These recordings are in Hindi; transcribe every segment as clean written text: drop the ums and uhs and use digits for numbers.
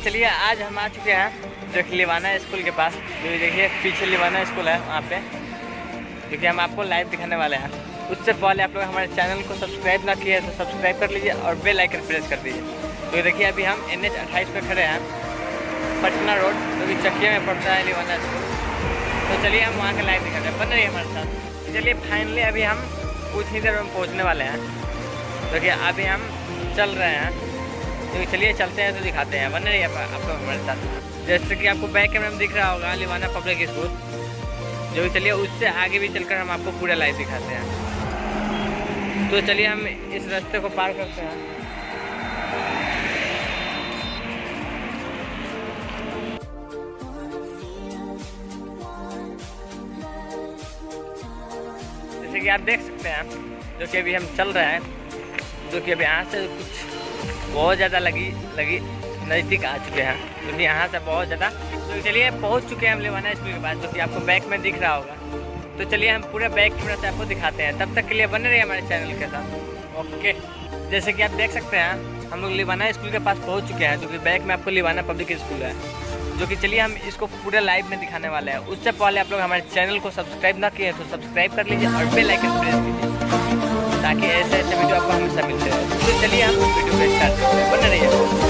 चलिए आज हम आ चुके हैं जो कि लिवाना स्कूल के पास। जो देखिए पीछे लिवाना स्कूल है, वहाँ पे क्योंकि हम आपको लाइव दिखाने वाले हैं। उससे पहले आप लोग हमारे चैनल को सब्सक्राइब ना किए तो सब्सक्राइब कर लीजिए और बेल आइकन प्रेस कर दीजिए। तो देखिए अभी हम NH 28 पे खड़े हैं, पटना रोड, जो कि चकिया में पड़ता है लिवाना स्कूल। तो चलिए हम वहाँ का लाइव दिखाते हैं, बन रही है हमारे साथ। चलिए फाइनली अभी हम कुछ ही देर में पहुँचने वाले हैं। देखिए अभी हम चल रहे हैं, तो चलिए चलते हैं तो दिखाते हैं, बन रही है आप लोग हमारे साथ। जैसे कि आपको बैक कैमरा में दिख रहा होगा लिवाना पब्लिक स्कूल, जो भी चलिए उससे आगे भी चलकर हम आपको पूरा लाइव दिखाते हैं। तो चलिए हम इस रास्ते को पार करते हैं। जैसे कि आप देख सकते हैं जो कि अभी हम चल रहे हैं, जो कि अभी यहाँ से कुछ बहुत ज़्यादा लगी नज़दीक आ चुके हैं, क्योंकि यहाँ से बहुत ज़्यादा। तो चलिए पहुँच चुके हैं हम लिवाना स्कूल के पास, जो कि आपको बैक में दिख रहा होगा। तो चलिए हम पूरे बैक कैमरा से आपको दिखाते हैं, तब तक के लिए बने रहिए हमारे चैनल के साथ। ओके, जैसे कि आप देख सकते हैं हम लोग लिवाना स्कूल के पास पहुँच चुके हैं, जो कि बैक में आपको लिवाना पब्लिक स्कूल है। जो कि चलिए हम इसको पूरे लाइव में दिखाने वाले हैं। उससे पहले आप लोग हमारे चैनल को सब्सक्राइब ना किए तो सब्सक्राइब कर लीजिए और बेल आइकन प्रेस कीजिए, ताकि ऐसे ऐसे वीडियो आपको हमेशा मिलते रहे। तो चलिए हम वीडियो को स्टार्ट करते हैं, बने रहिए।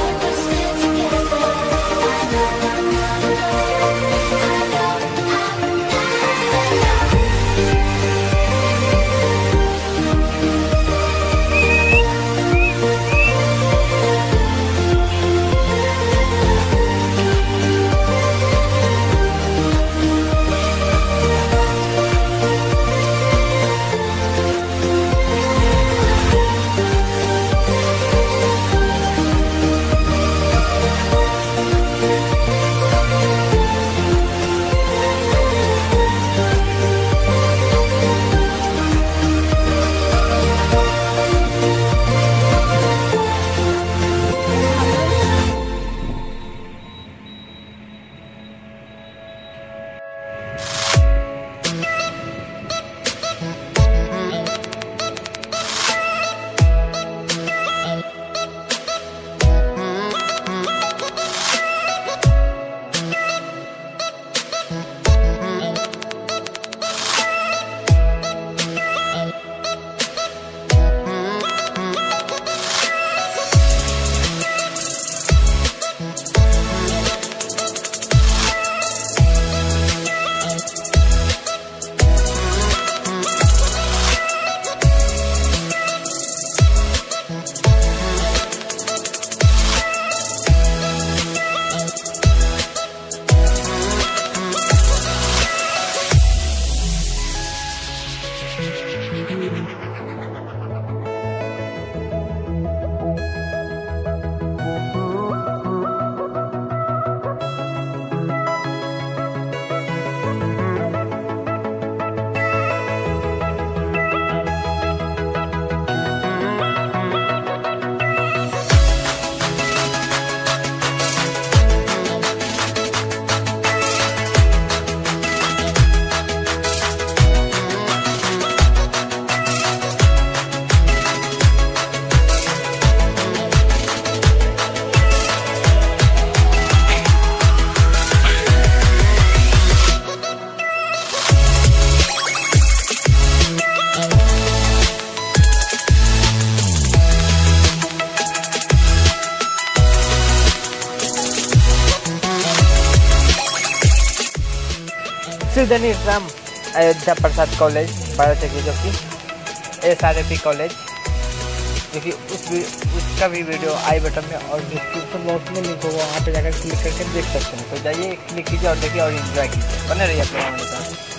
राम अयोध्या प्रसाद कॉलेज पाराचकी, जो कि SRP कॉलेज, जो कि उसका भी वीडियो आई बटन में और डिस्क्रिप्शन बॉक्स में लिंक होगा, वहाँ पे जाकर क्लिक करके देख सकते हैं। तो जाइए क्लिक कीजिए और देखिए और एंजॉय कीजिए, बने रहिए आप लोग हमारे साथ।